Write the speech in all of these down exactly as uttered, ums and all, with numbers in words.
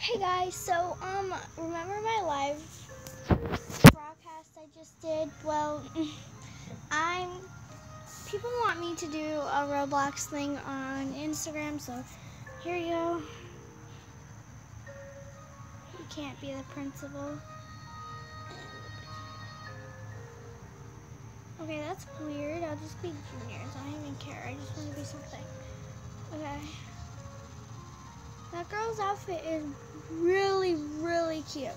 Hey guys, so um, remember my live broadcast I just did? Well, I'm people want me to do a Roblox thing on Instagram, so here you go. You can't be the principal. Okay, that's weird. I'll just be juniors. I don't even care. I just want to be something. Okay. That girl's outfit is really, really cute.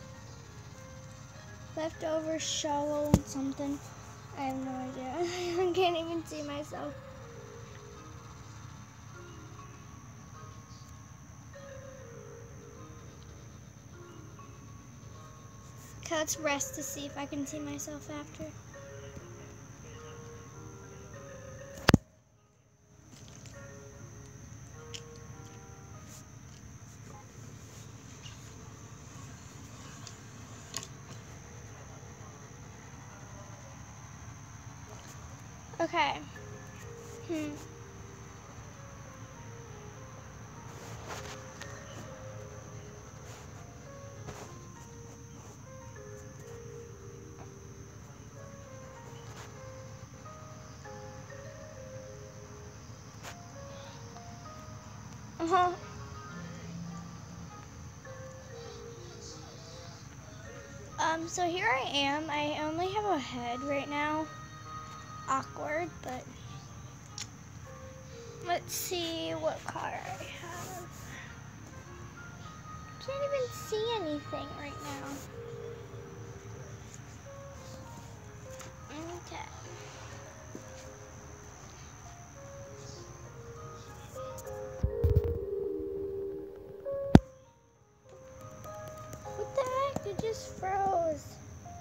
Leftover shovel and something. I have no idea. I can't even see myself. Okay, let's rest to see if I can see myself after. Okay. Hmm. Uh-huh. Um, so here I am. I only have a head right now. Awkward, but let's see what car I have. Can't even see anything right now. Okay. What the heck? It just froze.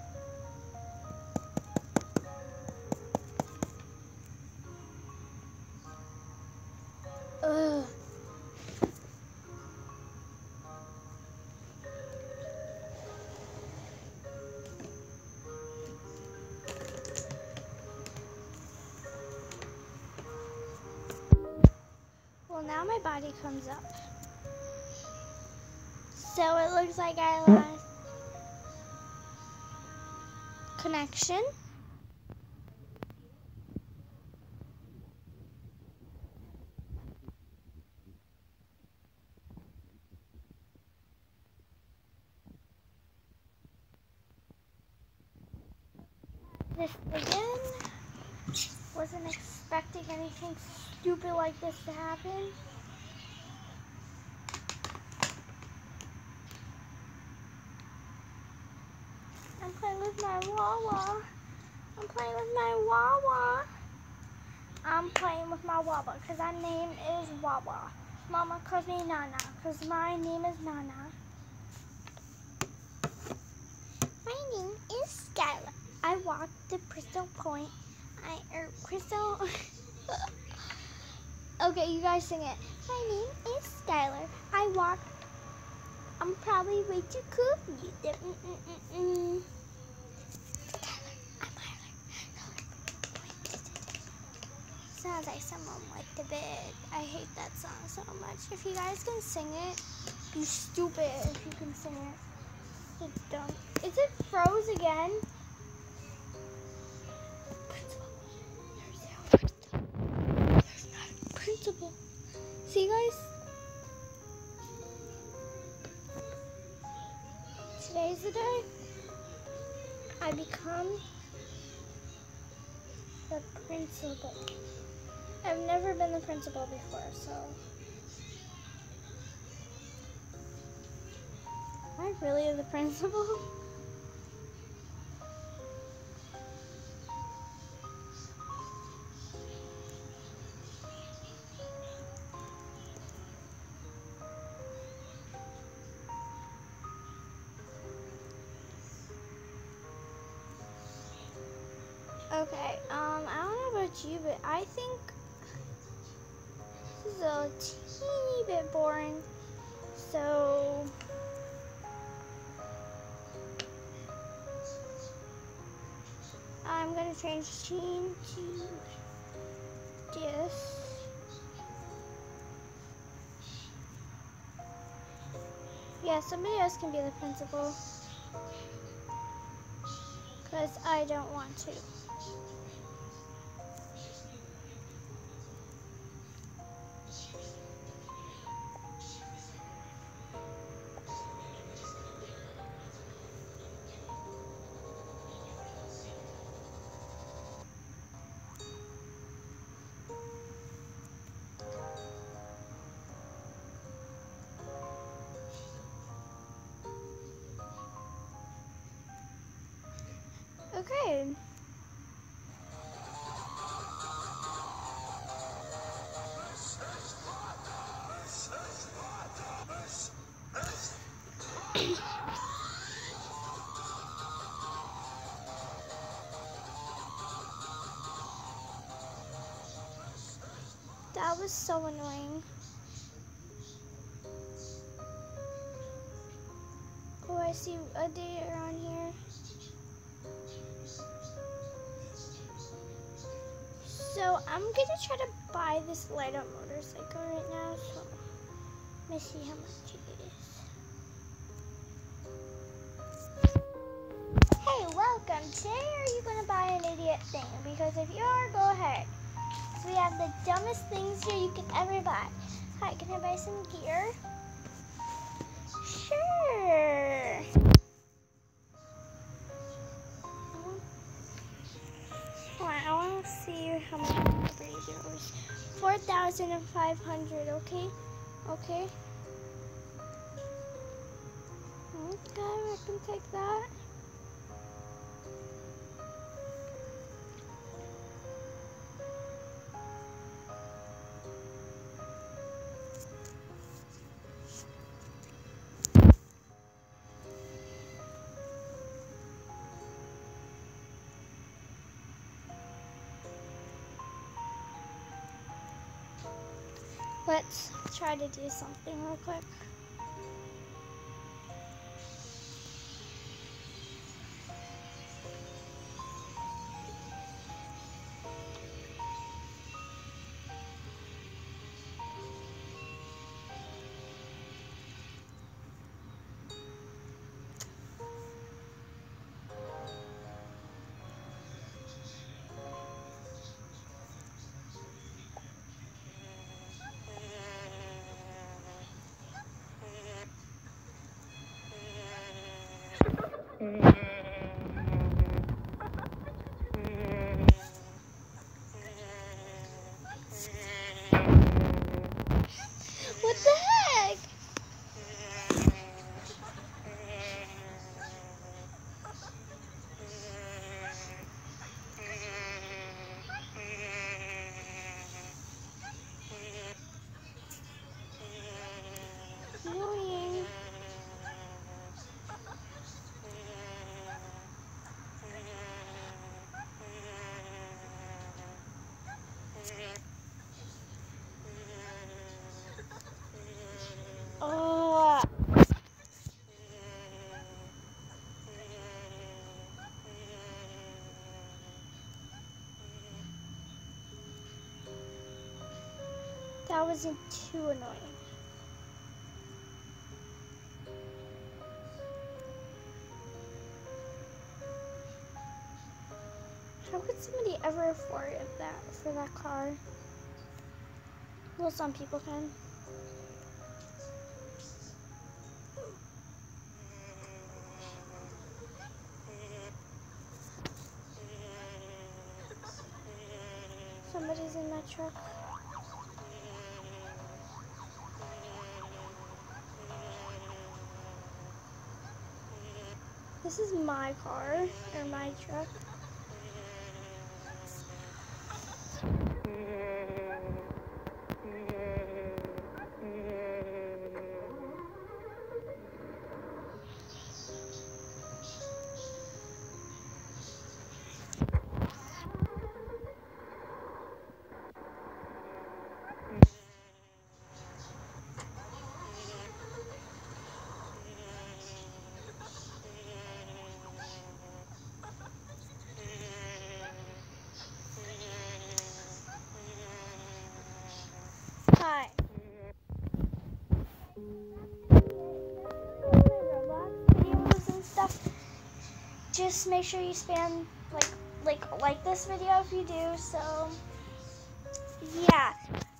Ugh. Well, now my body comes up. So it looks like I lost connection. This again. Wasn't expecting anything stupid like this to happen. I'm playing with my Wawa. I'm playing with my Wawa. I'm playing with my Wawa because my name is Wawa. Mama calls me Nana because my name is Nana. My name is Skylar. I walked to Crystal Point. I er Crystal. Okay, you guys sing it. My name is Skylar. I walked. I'm probably way too cool for you. Mm -mm -mm -mm. Sounds like someone went to bed. I hate that song so much. If you guys can sing it, you stupid if you can sing it. You dumb. Is it froze again? Principal. There's no principal. There's not a principal. See, guys? Today's the day I become the principal. I've never been the principal before, so am I really the principal? Okay, um, I don't know about you, but I think this is a teeny bit boring, so I'm gonna change scene to this. Yeah, somebody else can be the principal. Because I don't want to. Okay. That was so annoying. Oh, I see a deer on here. So I'm gonna try to buy this light up motorcycle right now. So let me see how much it is. Hey, welcome. Today are you gonna buy an idiot thing? Because if you are, go ahead. So we have the dumbest things here you can ever buy. Hi, can I buy some gear? Sure. I want to see how much it was. four thousand five hundred, okay? Okay. Okay, I can take that. Let's try to do something real quick. What the heck? Annoying. Oh. That wasn't too annoying. How could somebody ever afford that for that car? Well, some people can. Somebody's in that truck. This is my car, or my truck. just make sure you spam like like like this video if you do. So yeah.